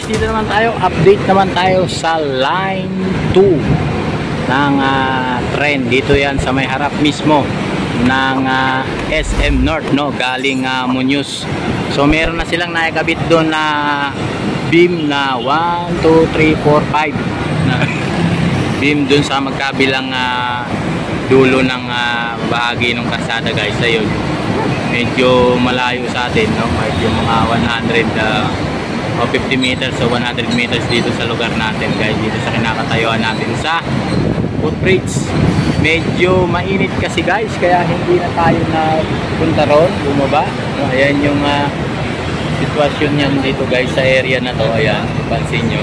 dito naman tayo, update naman tayo sa line 2 ng tren. Dito yan sa may harap mismo ng SM North, no, galing Muñoz. So meron na silang nakikabit doon na beam na 1, 2, 3, 4, 5 beam doon sa magkabilang dulo ng bahagi ng kalsada, guys. Ayun, medyo malayo sa atin, no? Medyo mga 100 o 50 meters o 100 meters dito sa lugar natin, guys, dito sa kinakatayuan natin sa footbridge. Medyo mainit kasi, guys, kaya hindi na tayo na punta ron, bumaba, no? Ayan yung sitwasyon niyan dito, guys, sa area na to. Ayan, pansin nyo.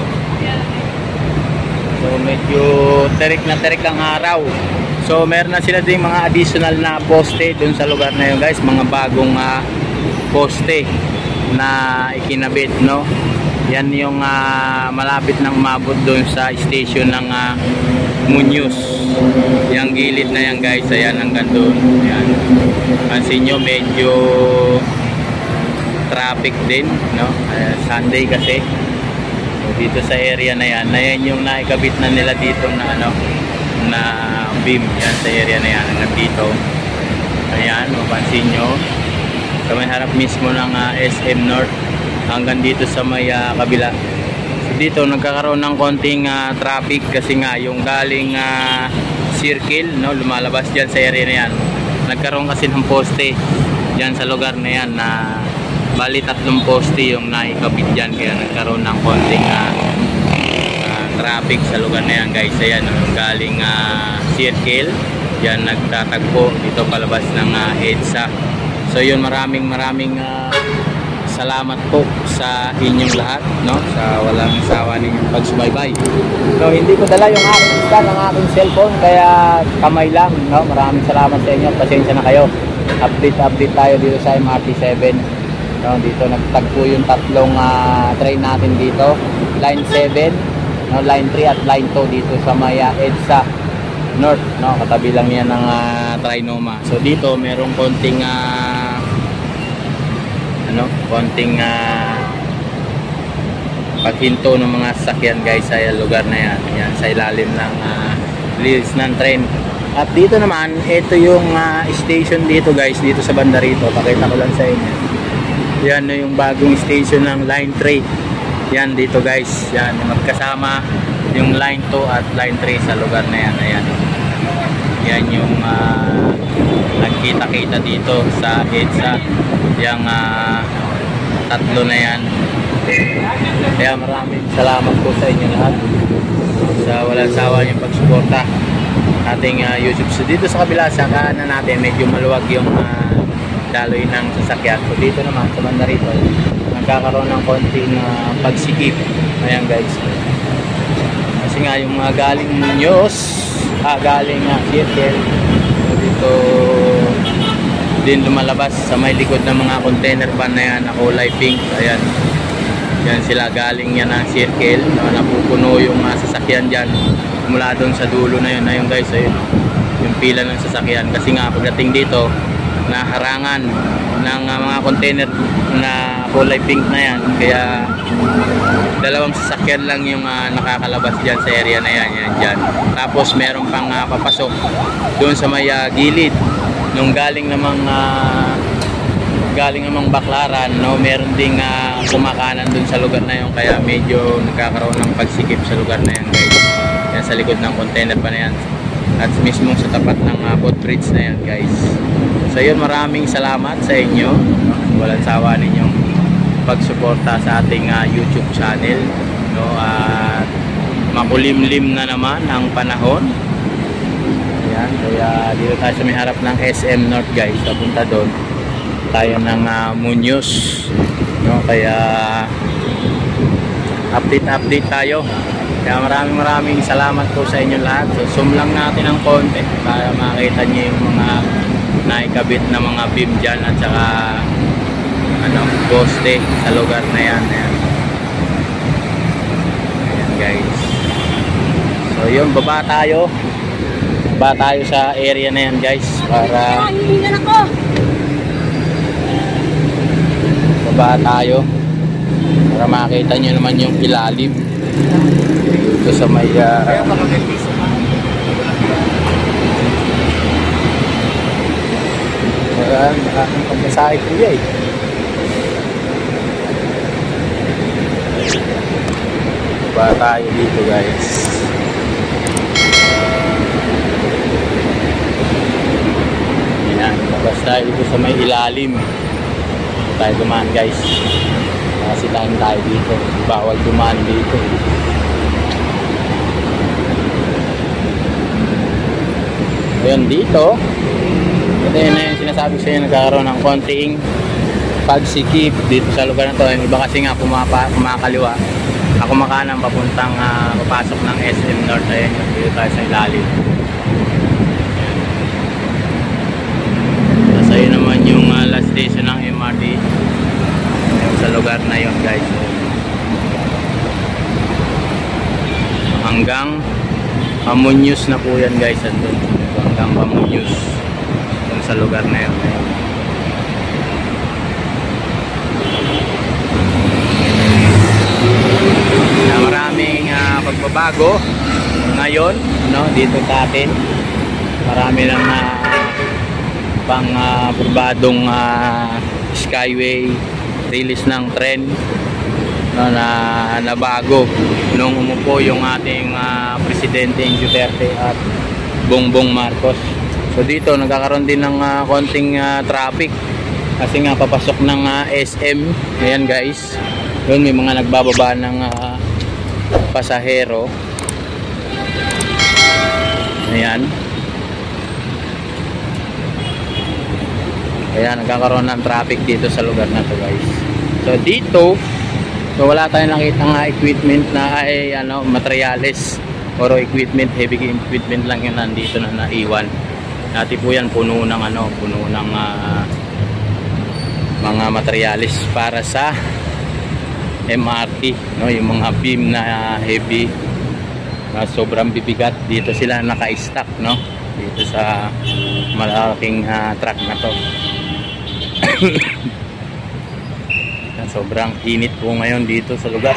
So medyo terik ang araw. So meron na sila din mga additional na poste dun sa lugar na yun, guys, mga bagong poste na ikinabit, no. Yan yung malapit nang umabot dun sa station ng Muñoz. Yung gilid na yan, guys, ayan hanggang dun. Ayan, pansin nyo, medyo traffic din, no. Sunday kasi. So, dito sa area na yan, yung naikabit na nila dito na na beam yan sa area na yan hanggang dito. Ayan, mapansin nyo sa may harap mismo ng SM North hanggang dito sa may kabila. So, dito nagkakaroon ng konting traffic kasi nga yung galing circle, no, lumalabas dyan sa area na yan. Nagkaroon kasi ng poste dyan sa lugar na yan na bali 3 poste yung naikabit dyan, kaya nagkaroon ng konting traffic sa lugar na yan, guys. Ayan, galing circle yan, nagtatagpo dito palabas ng EDSA. So yun, maraming salamat po sa inyong lahat, no, sa walang sawa ninyong pagsubaybay. So hindi ko dala yung aking stand ng aking cellphone, kaya kamay lang, no. Maraming salamat sa inyo, pasensya na kayo. Update tayo dito sa MRT 7, no. Dito nagtagpo yung 3 train natin dito, line 7, no, line 3 at line 2 dito sa may EDSA North, no, katabi lang yan ng Trinoma. So dito merong konting paghinto ng mga sasakyan, guys, sa lugar na yan. Yan sa ilalim ng rails ng tren. At dito naman, ito yung station dito, guys, dito sa banda rito. Pakita ko lang sa inyo. Yan yung bagong station ng line 3. Yan dito, guys. Yan, magkasama yung line 2 at line 3 sa lugar na yan. Ayan. Yan yung nagkita-kita dito sa EDSA. Yung 3 na yan. Kaya maraming salamat po sa inyo lahat sa walang sawa yung pagsuporta ating YouTube. So dito sa kabila, sa kanan natin, medyo maluwag yung daloy ng sasakyan. So dito naman sa banda rito, nagkakaroon ng konting pagsikip. Ayan, guys, kasi nga yung mga galing Muñoz, galing circle, dito din lumalabas sa may likod ng mga container van na yan na kulay pink. Ayan, yan sila, galing yan ng circle, napupuno yung sasakyan dyan mula doon sa dulo na yun. Ayun, guys, ayun, yung pila ng sasakyan, kasi nga pagdating dito na harangan ng mga container na kulay pink na yan, kaya 2 sasakyan lang yung nakakalabas dyan sa area na yan, dyan. Tapos meron pang papasok doon sa may gilid nung galing namang Baklaran, no, meron ding kumakanan doon sa lugar na yun, kaya medyo nagkakaroon ng pagsikip sa lugar na yan, guys. Yan sa likod ng container pa na yan at mismo sa tapat ng footbridge na yan, guys. So yun, maraming salamat sa inyo, no? Walang sawa ninyong pagsuporta sa ating YouTube channel, no? At makulimlim na naman ang panahon. Ayan, kaya dito tayo sa may harap ng SM North, guys. Papunta doon tayo ng Muñoz, no? Kaya update tayo. Kaya maraming salamat po sa inyo lahat. So zoom lang natin ng konti para makita niyo yung mga naikabit na mga beam dyan at saka poste sa lugar na yan. Ayan, guys. So yun, baba tayo sa area na yan, guys, para baba tayo. para makita nyo naman yung ilalim dito sa may ang pagkasahe ko eh. Ba tayo dito guys. Yan, labas tayo dito sa may ilalim. Tayo dumaan guys. Kasi tayo dito. Bawal dumaan dito. Ayun dito. Ito yun na yung sinasabi sa inyo, nagkakaroon ng konting pagsikip dito sa lugar na to. Yung iba kasi nga kumakaliwa. Ako makanan papuntang papasok ng SM North. Ayun, dito tayo sa ilalim. Tapos ayun naman yung last station ng MRT. Ayun, sa lugar na yun guys. Hanggang Pamunyos na po yan guys. Andun. Hanggang Pamunyos. Yung sa lugar na yun. Maraming pagbabago ngayon, no, dito sa atin. Marami lang pang burbadong skyway, release ng tren, no, na bago nung umupo yung ating presidente Duterte at Bongbong Marcos. So dito nagkakaroon din ng konting traffic kasi nga papasok ng SM. Ayan guys, doon may mga nagbababa ng pasahero. Ayan. Kaya nagkakaroon ng traffic dito sa lugar na to guys. So dito, so wala tayong nakita nga equipment na ay materials or equipment, heavy equipment lang yun nandito na naiwan. Dati po yan puno ng mga materials para sa MRT, no, yung mga beam na heavy na sobrang bibigat, dito sila naka-stack, no, dito sa malaking truck na to. Sobrang init po ngayon dito sa lugar.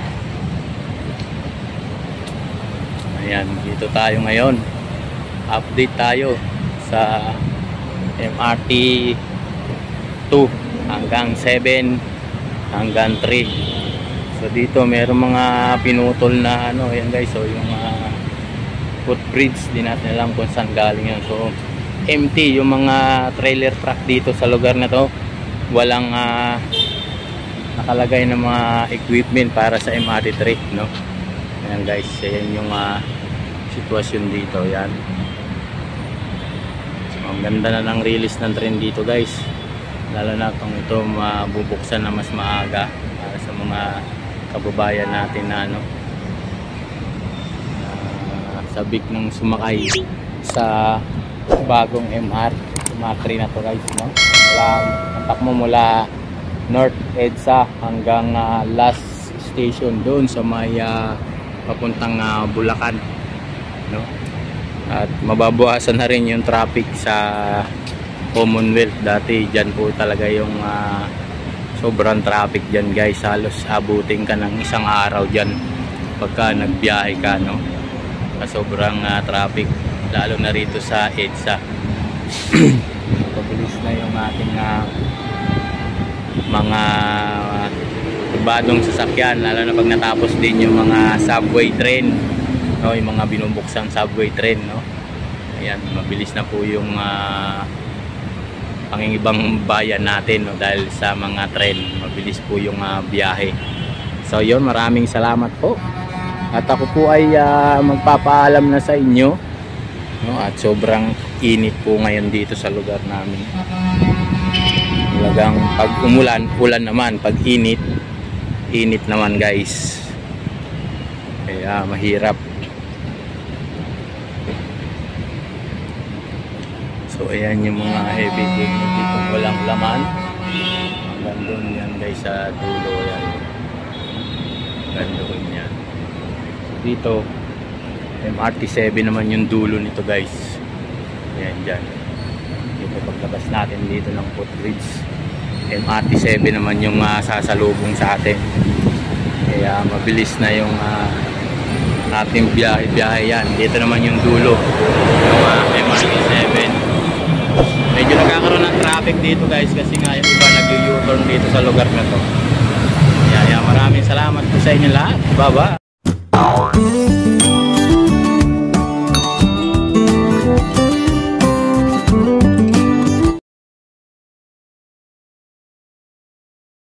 Ayan, dito tayo ngayon, update tayo sa MRT 2 hanggang 7 hanggang 3. So dito meron mga pinutol na yan guys. So yung footbridge, di natin alam kung saan galing yun. So empty yung mga trailer truck dito sa lugar na to. Walang nakalagay na mga equipment para sa MRT 3, no. Ayan guys, ayan yung sitwasyon dito. Yan. So ang ganda na ng release ng train dito guys. Lalo na kung ito mabubuksan na mas maaga para sa mga kababayan natin na sabik ng sumakay sa bagong MRT na to guys, no? Kontak mo mula North EDSA hanggang last station doon sa may papuntang Bulacan, no? At mababawasan na rin yung traffic sa Commonwealth. Dati dyan po talaga yung sobrang traffic dyan guys. Halos abutin ka ng isang araw dyan pagka nagbiyahe ka, no? Sobrang traffic, lalo na rito sa EDSA. Pabilis na yung ating mga turbadong sasakyan, lalo na pag natapos din yung mga subway train, no? Yung mga binubuksang subway train, no? Ayan, mabilis na po yung pangingibang bayan natin, no? Dahil sa mga tren, mabilis po yung biyahe. So yun, maraming salamat po. At ako po ay magpapaalam na sa inyo, no? At sobrang init po ngayon dito sa lugar namin. Talagang pag umulan, ulan naman. Pag init, init naman guys. Kaya mahirap. So ayan yung mga heavy equipment dito, walang laman. Hanggang doon yan guys sa dulo yan. Hanggang doon yan. Dito MRT 7 naman yung dulo nito guys. Ayan dyan. Dito paglabas natin dito ng footbridge, MRT 7 naman yung sasalubong sa atin. Kaya mabilis na yung ating biyahe yan. Dito naman yung dulo ng MRT7. Medyo nagkakaroon ng traffic dito guys kasi nga yung iba nag-U-turn dito sa lugar na to. Kaya maraming salamat po sa inyo lahat. Bye-bye.